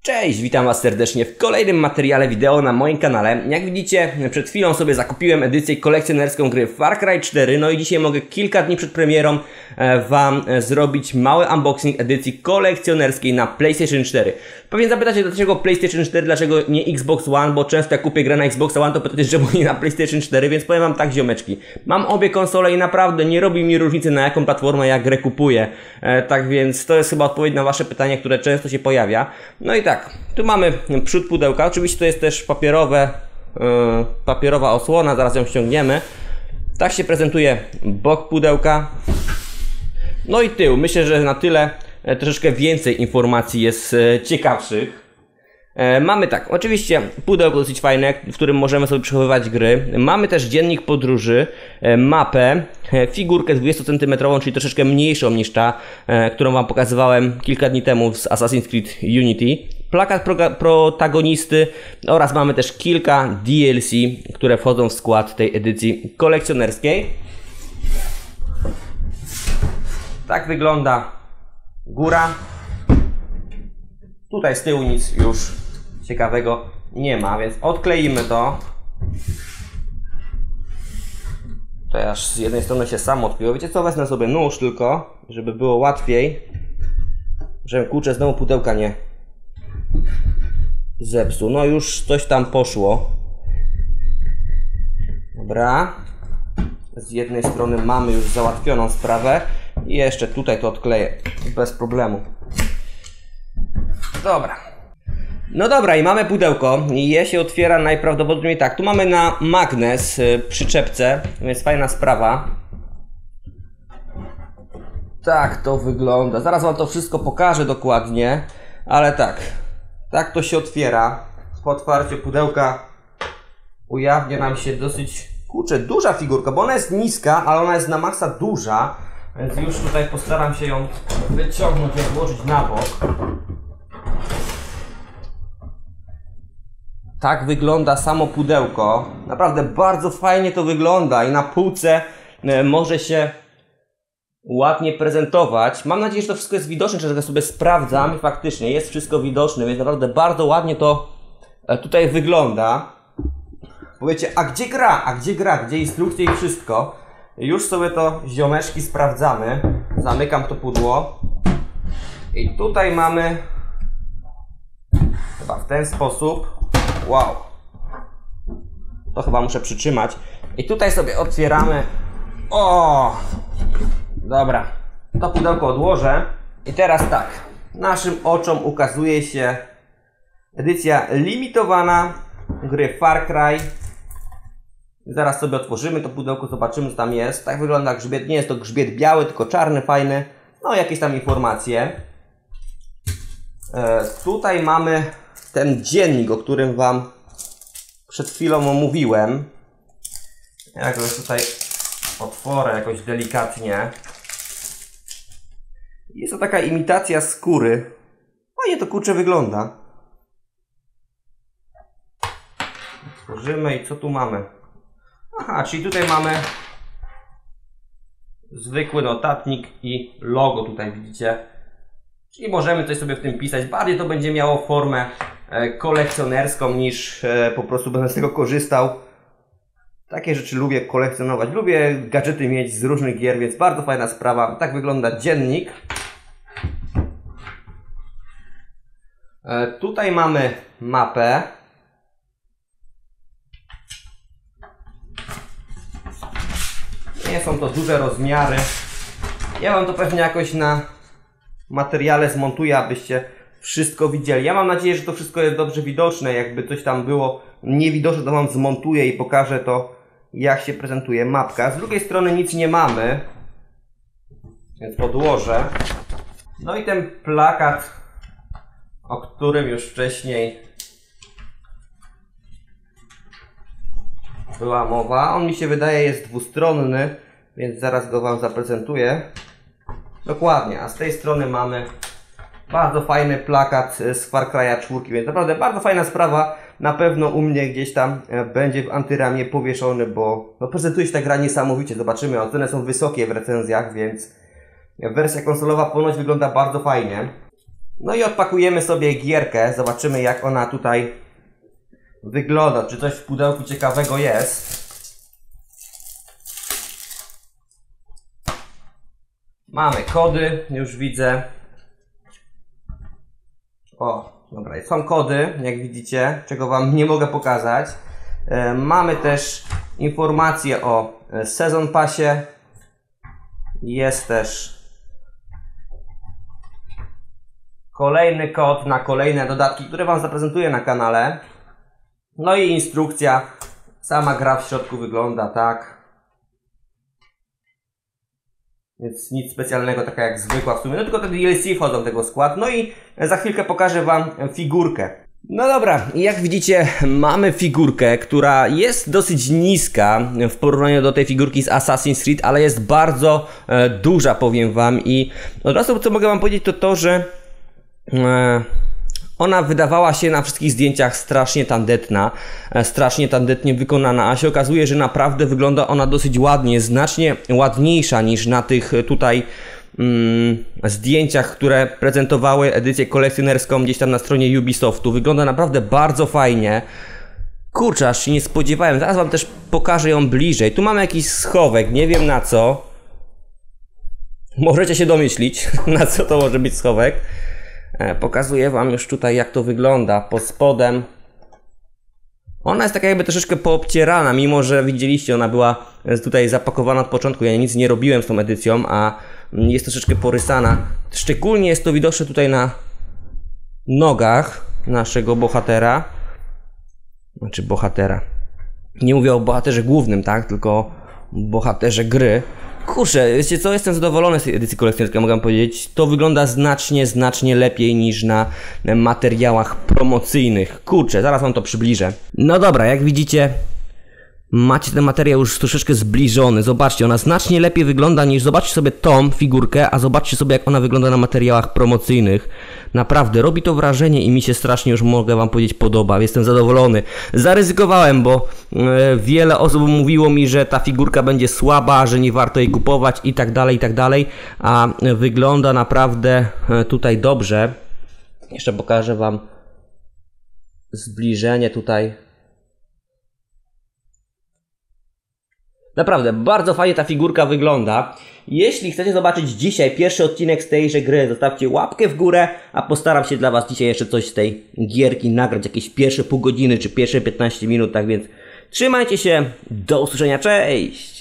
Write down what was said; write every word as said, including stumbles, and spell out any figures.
Cześć, witam Was serdecznie w kolejnym materiale wideo na moim kanale. Jak widzicie, przed chwilą sobie zakupiłem edycję kolekcjonerską gry Far Cry cztery. No i dzisiaj mogę kilka dni przed premierą Wam zrobić mały unboxing edycji kolekcjonerskiej na PlayStation cztery. Pewnie zapytacie, dlaczego PlayStation cztery, dlaczego nie Xbox One, bo często jak kupię grę na Xbox One, to pytacie, czemu nie na PlayStation cztery, więc powiem Wam tak, ziomeczki. Mam obie konsole i naprawdę nie robi mi różnicy, na jaką platformę ja grę kupuję. E, tak więc to jest chyba odpowiedź na Wasze pytanie, które często się pojawia. No i tak, tu mamy przód pudełka, oczywiście to jest też papierowe, yy, papierowa osłona, zaraz ją ściągniemy. Tak się prezentuje bok pudełka. No i tył, myślę, że na tyle e, troszeczkę więcej informacji jest e, ciekawszych. E, mamy tak, oczywiście pudełko dosyć fajne, w którym możemy sobie przechowywać gry. Mamy też dziennik podróży, e, mapę, e, figurkę dwudziestocentymetrową, czyli troszeczkę mniejszą niż ta, e, którą Wam pokazywałem kilka dni temu z Assassin's Creed Unity. Plakat pro protagonisty oraz mamy też kilka D L C, które wchodzą w skład tej edycji kolekcjonerskiej. Tak wygląda góra. Tutaj z tyłu nic już ciekawego nie ma, więc odkleimy to. To aż z jednej strony się samo odkleiło. Wiecie co, wezmę sobie nóż tylko, żeby było łatwiej, żebym kurczę znowu pudełka nie zepsuł. No już coś tam poszło. Dobra. Z jednej strony mamy już załatwioną sprawę. I jeszcze tutaj to odkleję bez problemu. Dobra. No dobra, i mamy pudełko. I je się otwiera najprawdopodobniej tak. Tu mamy na magnes y, przyczepce, więc fajna sprawa. Tak to wygląda. Zaraz Wam to wszystko pokażę dokładnie. Ale tak. Tak to się otwiera. Po otwarciu pudełka ujawnia nam się dosyć, kurczę, duża figurka, bo ona jest niska, ale ona jest na maksa duża. Więc już tutaj postaram się ją wyciągnąć i odłożyć na bok. Tak wygląda samo pudełko. Naprawdę bardzo fajnie to wygląda i na półce może się ładnie prezentować. Mam nadzieję, że to wszystko jest widoczne, że sobie sprawdzam i faktycznie jest wszystko widoczne, więc naprawdę bardzo ładnie to tutaj wygląda. Powiecie, a gdzie gra? A gdzie gra? Gdzie instrukcje i wszystko? Już sobie to, ziomeczki, sprawdzamy. Zamykam to pudło. I tutaj mamy chyba w ten sposób. Wow. To chyba muszę przytrzymać. I tutaj sobie otwieramy. O! Dobra. To pudełko odłożę. I teraz tak. Naszym oczom ukazuje się edycja limitowana gry Far Cry. Zaraz sobie otworzymy to pudełko, zobaczymy co tam jest. Tak wygląda grzbiet. Nie jest to grzbiet biały, tylko czarny, fajny. No jakieś tam informacje. E, tutaj mamy ten dziennik, o którym Wam przed chwilą omówiłem. Ja go tutaj otworzę jakoś delikatnie. Jest to taka imitacja skóry. Fajnie to kurczę wygląda. Otworzymy i co tu mamy? Aha, czyli tutaj mamy zwykły notatnik i logo tutaj widzicie. Czyli możemy coś sobie w tym pisać. Bardziej to będzie miało formę e, kolekcjonerską niż e, po prostu będę z tego korzystał. Takie rzeczy lubię kolekcjonować. Lubię gadżety mieć z różnych gier, więc bardzo fajna sprawa. Tak wygląda dziennik. E, tutaj mamy mapę. Nie są to duże rozmiary. Ja Wam to pewnie jakoś na materiale zmontuję, abyście wszystko widzieli. Ja mam nadzieję, że to wszystko jest dobrze widoczne. Jakby coś tam było niewidoczne, to Wam zmontuję i pokażę to, jak się prezentuje mapka. Z drugiej strony nic nie mamy, więc odłożę. No i ten plakat, o którym już wcześniej była mowa. On mi się wydaje jest dwustronny, więc zaraz go Wam zaprezentuję. Dokładnie, a z tej strony mamy bardzo fajny plakat z Far Cry'a cztery, więc naprawdę bardzo fajna sprawa. Na pewno u mnie gdzieś tam będzie w antyramie powieszony, bo no, prezentuje się ta gra niesamowicie. Zobaczymy, oceny są wysokie w recenzjach, więc wersja konsolowa ponoć wygląda bardzo fajnie. No i odpakujemy sobie gierkę, zobaczymy jak ona tutaj wygląda, czy coś w pudełku ciekawego jest. Mamy kody, już widzę. O, dobra, są kody, jak widzicie, czego Wam nie mogę pokazać. E, mamy też informacje o Season Passie. Jest też kolejny kod na kolejne dodatki, które Wam zaprezentuję na kanale. No i instrukcja. Sama gra w środku wygląda tak. Więc nic specjalnego, taka jak zwykła w sumie. No tylko te D L C wchodzą w tego skład. No i za chwilkę pokażę Wam figurkę. No dobra, jak widzicie mamy figurkę, która jest dosyć niska w porównaniu do tej figurki z Assassin's Creed, ale jest bardzo e, duża, powiem Wam. I od razu co mogę Wam powiedzieć to to, że e, ona wydawała się na wszystkich zdjęciach strasznie tandetna, e, strasznie tandetnie wykonana, a się okazuje, że naprawdę wygląda ona dosyć ładnie, znacznie ładniejsza niż na tych tutaj mm, zdjęciach, które prezentowały edycję kolekcjonerską gdzieś tam na stronie Ubisoftu. Wygląda naprawdę bardzo fajnie. Kurczę, aż się nie spodziewałem. Zaraz Wam też pokażę ją bliżej. Tu mamy jakiś schowek, nie wiem na co. Możecie się domyślić, na co to może być schowek. Pokazuję Wam już tutaj jak to wygląda pod spodem. Ona jest taka jakby troszeczkę poobcierana, mimo że widzieliście, ona była tutaj zapakowana od początku. Ja nic nie robiłem z tą edycją, a jest troszeczkę porysana. Szczególnie jest to widoczne tutaj na nogach naszego bohatera. Znaczy bohatera. Nie mówię o bohaterze głównym, tak? Tylko o bohaterze gry. Kurczę, wiecie co, jestem zadowolony z tej edycji kolekcjonerskiej, mogę powiedzieć. To wygląda znacznie, znacznie lepiej niż na materiałach promocyjnych. Kurczę, zaraz Wam to przybliżę. No dobra, jak widzicie, macie ten materiał już troszeczkę zbliżony. Zobaczcie, ona znacznie lepiej wygląda niż... Zobaczcie sobie tą figurkę, a zobaczcie sobie jak ona wygląda na materiałach promocyjnych. Naprawdę, robi to wrażenie i mi się strasznie już, mogę Wam powiedzieć, podoba. Jestem zadowolony. Zaryzykowałem, bo e, wiele osób mówiło mi, że ta figurka będzie słaba, że nie warto jej kupować i tak dalej, i tak dalej. A wygląda naprawdę e, tutaj dobrze. Jeszcze pokażę Wam zbliżenie tutaj. Naprawdę, bardzo fajnie ta figurka wygląda. Jeśli chcecie zobaczyć dzisiaj pierwszy odcinek z tejże gry, zostawcie łapkę w górę, a postaram się dla Was dzisiaj jeszcze coś z tej gierki nagrać, jakieś pierwsze pół godziny czy pierwsze piętnaście minut, tak więc trzymajcie się, do usłyszenia, cześć!